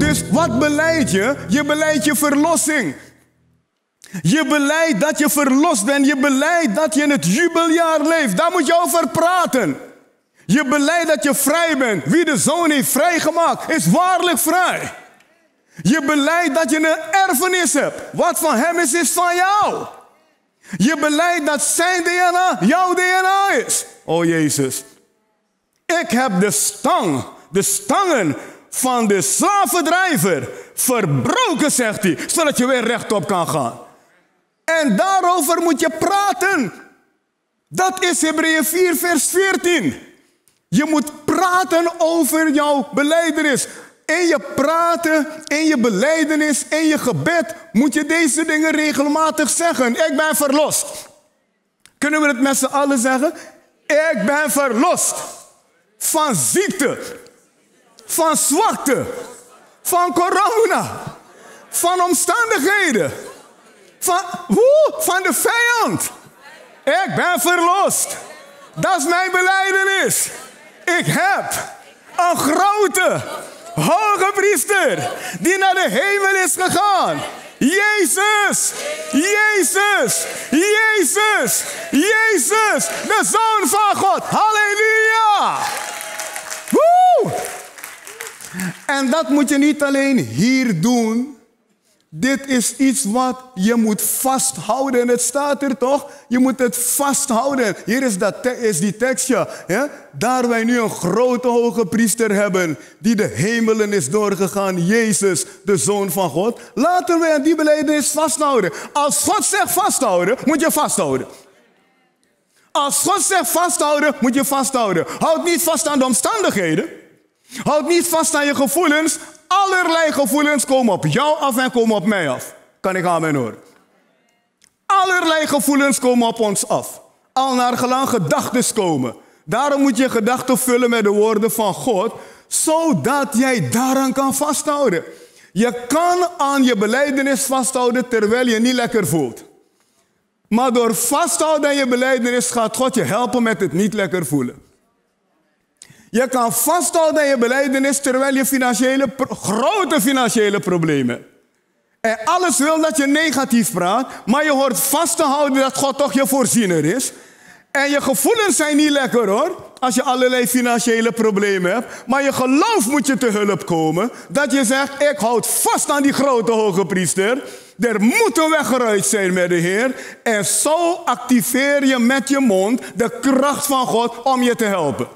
Dus wat beleid je? Je beleidt je verlossing. Je beleidt dat je verlost bent. Je beleidt dat je in het jubeljaar leeft. Daar moet je over praten. Je beleidt dat je vrij bent. Wie de Zoon heeft vrijgemaakt, is waarlijk vrij. Je beleidt dat je een erfenis hebt. Wat van hem is van jou. Je beleidt dat zijn DNA jouw DNA is. Oh Jezus. Ik heb de stangen van de slavendrijver verbroken, zegt hij. Zodat je weer rechtop kan gaan. En daarover moet je praten. Dat is Hebreeën 4 vers 14. Je moet praten over jouw belijdenis. In je praten, in je belijdenis, in je gebed moet je deze dingen regelmatig zeggen. Ik ben verlost. Kunnen we het met z'n allen zeggen? Ik ben verlost. Van ziekte. Van zwakte. Van corona. Van omstandigheden. Van de vijand. Ik ben verlost. Dat is mijn belijdenis. Ik heb een grote, hoge priester die naar de hemel is gegaan. Jezus, Jezus, Jezus, Jezus, de Zoon van God. Halleluja. Woe! En dat moet je niet alleen hier doen. Dit is iets wat je moet vasthouden. Het staat er toch? Je moet het vasthouden. Hier is die tekstje. Ja? Daar wij nu een grote hoge priester hebben die de hemelen is doorgegaan. Jezus, de Zoon van God. Laten wij aan die belijdenis vasthouden. Als God zegt vasthouden, moet je vasthouden. Als God zegt vasthouden, moet je vasthouden. Houd niet vast aan de omstandigheden. Houd niet vast aan je gevoelens. Allerlei gevoelens komen op jou af en komen op mij af. Kan ik amen horen? Allerlei gevoelens komen op ons af. Al naar gelang gedachten komen. Daarom moet je gedachten vullen met de woorden van God, zodat jij daaraan kan vasthouden. Je kan aan je belijdenis vasthouden terwijl je niet lekker voelt. Maar door vasthouden aan je belijdenis gaat God je helpen met het niet lekker voelen. Je kan vasthouden aan je belijdenis terwijl je grote financiële problemen hebt. En alles wil dat je negatief praat, maar je hoort vast te houden dat God toch je voorziener is. En je gevoelens zijn niet lekker hoor, als je allerlei financiële problemen hebt. Maar je geloof moet je te hulp komen, dat je zegt, ik houd vast aan die grote hoge priester. Er moet een weg eruit zijn met de Heer. En zo activeer je met je mond de kracht van God om je te helpen.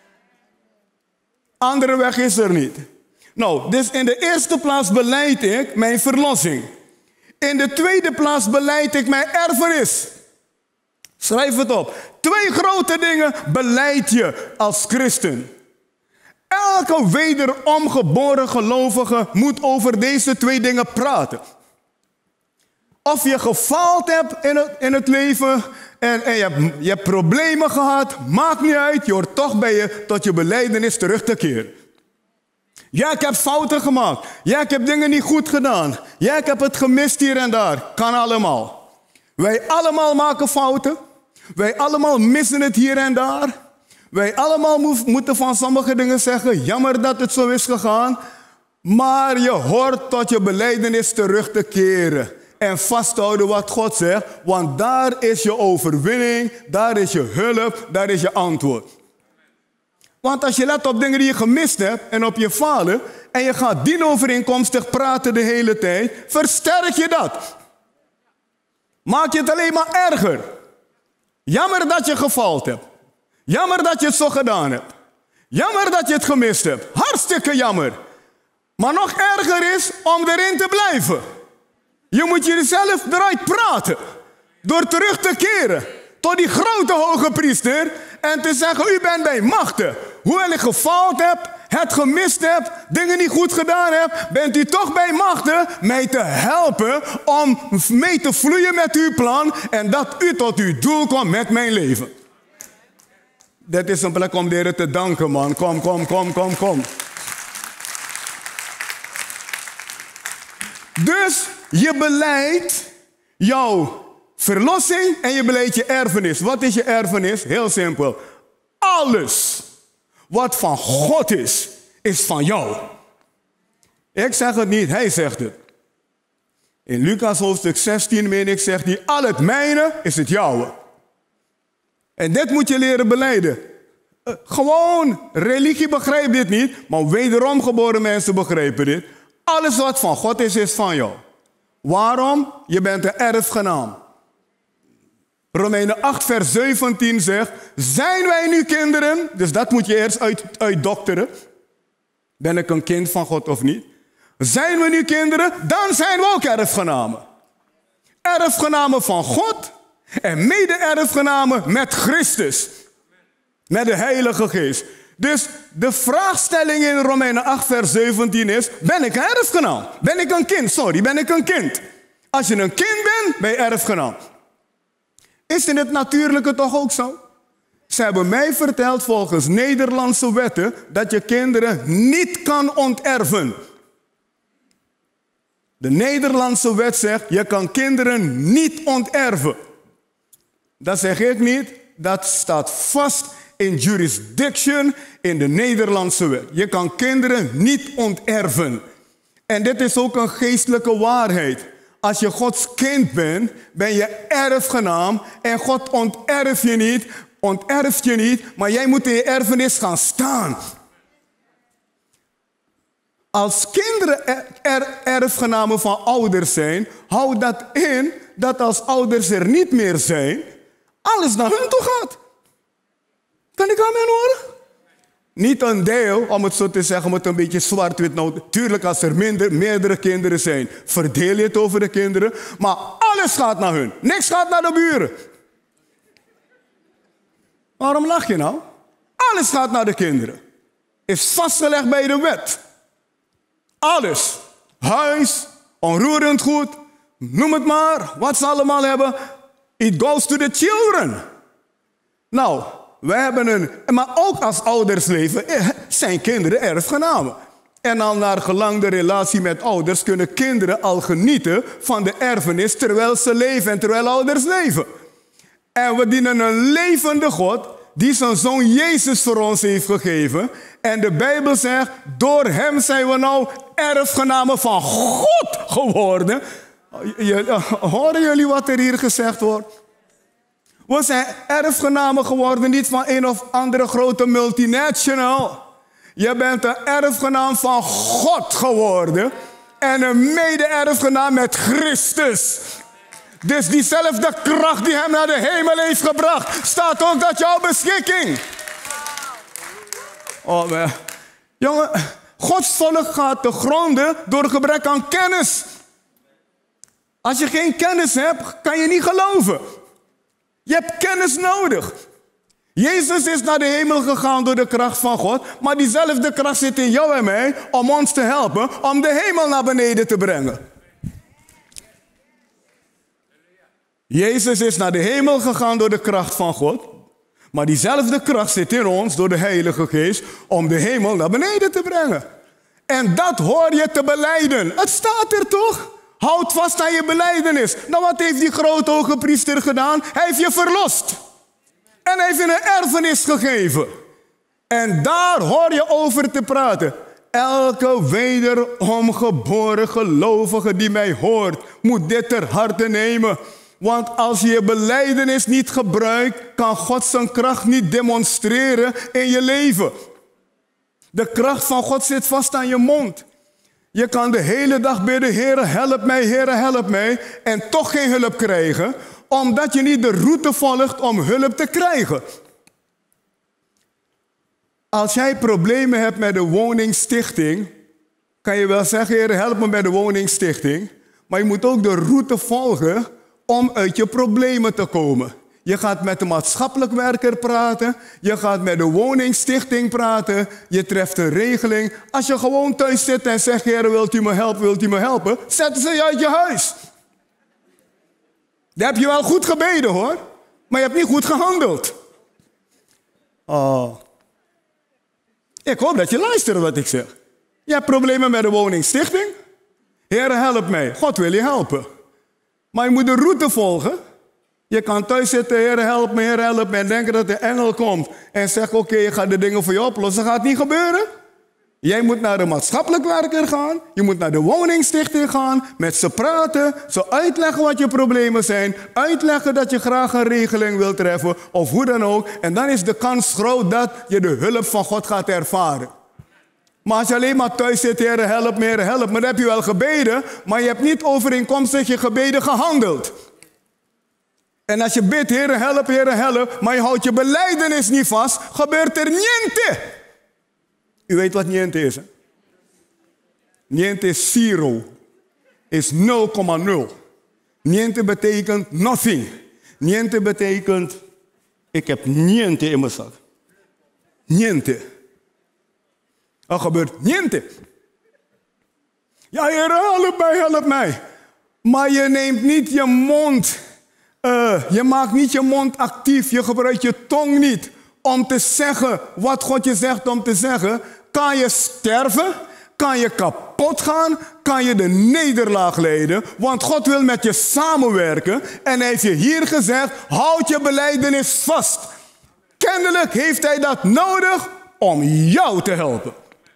Andere weg is er niet. Nou, dus in de eerste plaats belijd ik mijn verlossing. In de tweede plaats belijd ik mijn erfenis. Schrijf het op. 2 grote dingen belijd je als christen. Elke wederom geboren gelovige moet over deze 2 dingen praten. Of je gefaald hebt in het leven en je hebt problemen gehad, maakt niet uit, je hoort toch bij je tot je belijdenis terug te keren. Ja, ik heb fouten gemaakt. Ja, ik heb dingen niet goed gedaan. Ja, ik heb het gemist hier en daar. Kan allemaal. Wij allemaal maken fouten. Wij allemaal missen het hier en daar. Wij allemaal moeten van sommige dingen zeggen, jammer dat het zo is gegaan. Maar je hoort tot je belijdenis terug te keren. En vasthouden wat God zegt, want daar is je overwinning, daar is je hulp, daar is je antwoord. Want als je let op dingen die je gemist hebt en op je falen, en je gaat dienovereenkomstig praten de hele tijd, versterk je dat. Maak je het alleen maar erger. Jammer dat je gefaald hebt. Jammer dat je het zo gedaan hebt. Jammer dat je het gemist hebt. Hartstikke jammer. Maar nog erger is om erin te blijven. Je moet jezelf eruit praten. Door terug te keren tot die grote hoge priester. En te zeggen, u bent bij machten. Hoewel ik gefaald heb, het gemist heb, dingen niet goed gedaan heb, bent u toch bij machten mij te helpen om mee te vloeien met uw plan. En dat u tot uw doel komt met mijn leven. Dit is een plek om de Heer te danken, man. Kom. Dus je belijdt jouw verlossing en je beleidt je erfenis. Wat is je erfenis? Heel simpel. Alles wat van God is van jou. Ik zeg het niet, hij zegt het. In Lucas hoofdstuk 16, meen ik, zegt hij, al het mijne is het jouwe. En dit moet je leren belijden. Gewoon, religie begrijpt dit niet, maar wederom geboren mensen begrijpen dit. Alles wat van God is van jou. Waarom? Je bent een erfgenaam. Romeinen 8 vers 17 zegt, zijn wij nu kinderen? Dus dat moet je eerst uitdokteren. Ben ik een kind van God of niet? Zijn we nu kinderen? Dan zijn we ook erfgenamen. Erfgenamen van God en mede-erfgenamen met Christus. Met de Heilige Geest. Dus de vraagstelling in Romeinen 8 vers 17 is, ben ik een erfgenaam? Ben ik een kind? Sorry, ben ik een kind? Als je een kind bent, ben je erfgenaam. Is in het natuurlijke toch ook zo? Ze hebben mij verteld volgens Nederlandse wetten dat je kinderen niet kan onterven. De Nederlandse wet zegt, je kan kinderen niet onterven. Dat zeg ik niet, dat staat vast in jurisdiction in de Nederlandse wet. Je kan kinderen niet onterven. En dit is ook een geestelijke waarheid. Als je Gods kind bent, ben je erfgenaam en God onterft je niet, maar jij moet in je erfenis gaan staan. Als kinderen erfgenamen van ouders zijn, houdt dat in dat als ouders er niet meer zijn, alles naar hun toe gaat. Kan ik aan mij horen? Niet een deel, om het zo te zeggen, om het een beetje zwart-wit. Nou, tuurlijk, als er meerdere kinderen zijn, verdeel je het over de kinderen. Maar alles gaat naar hun. Niks gaat naar de buren. Waarom lach je nou? Alles gaat naar de kinderen. Is vastgelegd bij de wet. Alles. Huis, onroerend goed, noem het maar. Wat ze allemaal hebben. It goes to the children. Nou, wij hebben maar ook als ouders leven, zijn kinderen erfgenamen. En dan naar gelang de relatie met ouders kunnen kinderen al genieten van de erfenis terwijl ze leven en terwijl ouders leven. En we dienen een levende God die zijn zoon Jezus voor ons heeft gegeven. En de Bijbel zegt, door hem zijn we nou erfgenamen van God geworden. Horen jullie wat er hier gezegd wordt? We zijn erfgenamen geworden, niet van een of andere grote multinational. Je bent een erfgenaam van God geworden en een mede-erfgenaam met Christus. Dus diezelfde kracht die hem naar de hemel heeft gebracht, staat ook tot jouw beschikking. Oh, man. Jongen, Gods volk gaat te gronden door gebrek aan kennis. Als je geen kennis hebt, kan je niet geloven. Je hebt kennis nodig. Jezus is naar de hemel gegaan door de kracht van God, maar diezelfde kracht zit in jou en mij om ons te helpen om de hemel naar beneden te brengen. Jezus is naar de hemel gegaan door de kracht van God, maar diezelfde kracht zit in ons door de Heilige Geest om de hemel naar beneden te brengen. En dat hoor je te belijden. Het staat er toch? Houd vast aan je belijdenis. Nou, wat heeft die grote hoge priester gedaan? Hij heeft je verlost. En hij heeft je een erfenis gegeven. En daar hoor je over te praten. Elke wederom geboren gelovige die mij hoort, moet dit ter harte nemen. Want als je je belijdenis niet gebruikt, kan God zijn kracht niet demonstreren in je leven. De kracht van God zit vast aan je mond. Je kan de hele dag bidden, Heere, help mij, Heere, help mij, en toch geen hulp krijgen, omdat je niet de route volgt om hulp te krijgen. Als jij problemen hebt met de woningstichting, kan je wel zeggen, Heere, help me bij de woningstichting, maar je moet ook de route volgen om uit je problemen te komen. Je gaat met de maatschappelijk werker praten. Je gaat met de woningstichting praten. Je treft een regeling. Als je gewoon thuis zit en zegt, Heer, wilt u me helpen, wilt u me helpen? Zetten ze je uit je huis. Dan heb je wel goed gebeden, hoor. Maar je hebt niet goed gehandeld. Oh. Ik hoop dat je luistert wat ik zeg. Je hebt problemen met de woningstichting. Heer, help mij. God wil je helpen. Maar je moet de route volgen. Je kan thuis zitten, Heer, help me, en denken dat de engel komt en zegt, oké, je gaat de dingen voor je oplossen. Gaat niet gebeuren. Jij moet naar de maatschappelijk werker gaan. Je moet naar de woningstichting gaan. Met ze praten. Ze uitleggen wat je problemen zijn. Uitleggen dat je graag een regeling wilt treffen. Of hoe dan ook. En dan is de kans groot dat je de hulp van God gaat ervaren. Maar als je alleen maar thuis zit, Heer, help me, Heer, help me. Dan heb je wel gebeden. Maar je hebt niet overeenkomstig je gebeden gehandeld. En als je bidt, Heer, help. Maar je houdt je belijdenis niet vast. Gebeurt er niente. U weet wat niente is, hè? Niente is zero. Is 0,0. Niente betekent nothing. Niente betekent, ik heb niente in mijn zak. Niente. Er gebeurt niente. Ja, Heer, help mij. Maar je neemt niet je mond. Je maakt niet je mond actief. Je gebruikt je tong niet om te zeggen wat God je zegt om te zeggen. Kan je sterven? Kan je kapot gaan? Kan je de nederlaag lijden? Want God wil met je samenwerken. En hij heeft je hier gezegd, houd je belijdenis vast. Kennelijk heeft hij dat nodig om jou te helpen.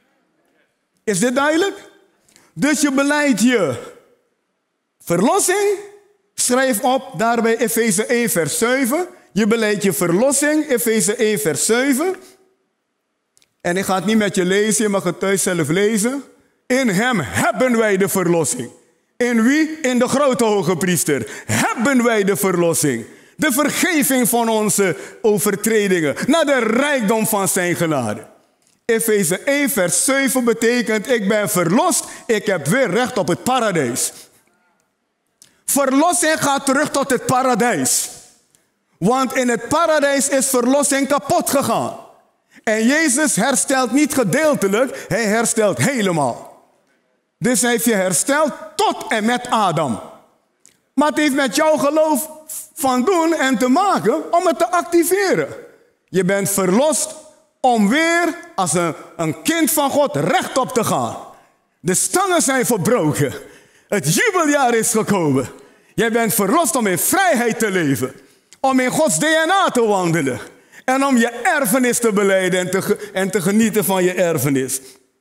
Is dit duidelijk? Dus je belijdt je verlossing. Schrijf op daarbij Efeze 1 vers 7. Je beleidt je verlossing, Efeze 1 vers 7. En ik ga het niet met je lezen, je mag het thuis zelf lezen. In hem hebben wij de verlossing. In wie? In de grote hoge priester. Hebben wij de verlossing. De vergeving van onze overtredingen. Naar de rijkdom van zijn genade. Efeze 1 vers 7 betekent, ik ben verlost, ik heb weer recht op het paradijs. Verlossing gaat terug tot het paradijs. Want in het paradijs is verlossing kapot gegaan. En Jezus herstelt niet gedeeltelijk, hij herstelt helemaal. Dus hij heeft je hersteld tot en met Adam. Maar het heeft met jouw geloof van doen en te maken om het te activeren. Je bent verlost om weer als een kind van God rechtop te gaan. De stangen zijn verbroken. Het jubeljaar is gekomen. Jij bent verlost om in vrijheid te leven. Om in Gods DNA te wandelen. En om je erfenis te belijden en te genieten van je erfenis.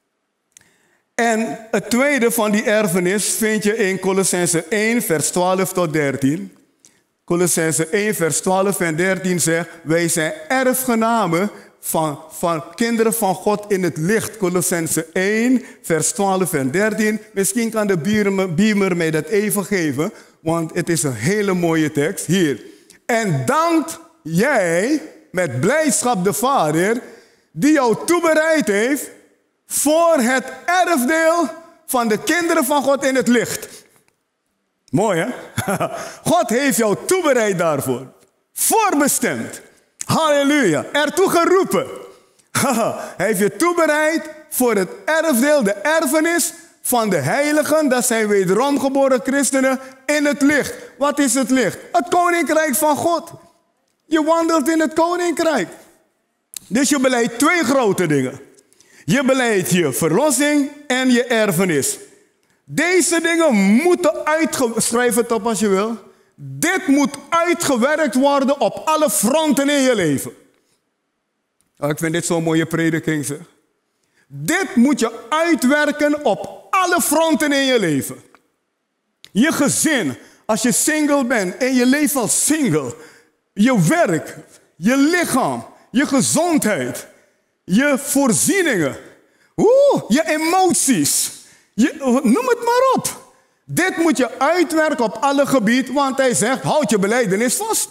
En het tweede van die erfenis vind je in Kolossenzen 1 vers 12 tot 13. Kolossenzen 1 vers 12 en 13 zegt, wij zijn erfgenamen van kinderen van God in het licht. Kolossenzen 1 vers 12 en 13. Misschien kan de beamer mij dat even geven, want het is een hele mooie tekst. Hier. En dankt jij met blijdschap de Vader die jou toebereid heeft voor het erfdeel van de kinderen van God in het licht. Mooi, hè? God heeft jou toebereid daarvoor. Voorbestemd. Halleluja. Ertoe geroepen. Hij heeft je toebereid voor het erfdeel, de erfenis van de heiligen. Dat zijn wederom geboren christenen in het licht. Wat is het licht? Het koninkrijk van God. Je wandelt in het koninkrijk. Dus je beleidt twee grote dingen. Je beleidt je verlossing en je erfenis. Deze dingen moeten schrijf het op als je wil. Dit moet uitgewerkt worden op alle fronten in je leven. Oh, ik vind dit zo'n mooie prediking, zeg. Dit moet je uitwerken op alle fronten in je leven. Je gezin, als je single bent en je leeft als single. Je werk, je lichaam, je gezondheid, je voorzieningen, je emoties. Noem het maar op. Dit moet je uitwerken op alle gebieden, want hij zegt, houd je belijdenis vast.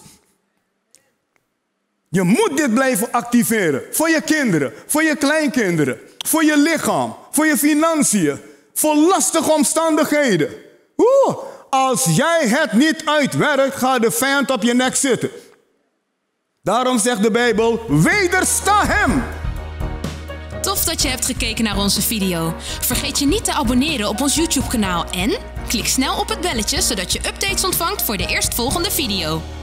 Je moet dit blijven activeren. Voor je kinderen, voor je kleinkinderen, voor je lichaam, voor je financiën, voor lastige omstandigheden. Als jij het niet uitwerkt, gaat de vijand op je nek zitten. Daarom zegt de Bijbel, wedersta hem. Tof dat je hebt gekeken naar onze video. Vergeet je niet te abonneren op ons YouTube-kanaal en klik snel op het belletje zodat je updates ontvangt voor de eerstvolgende video.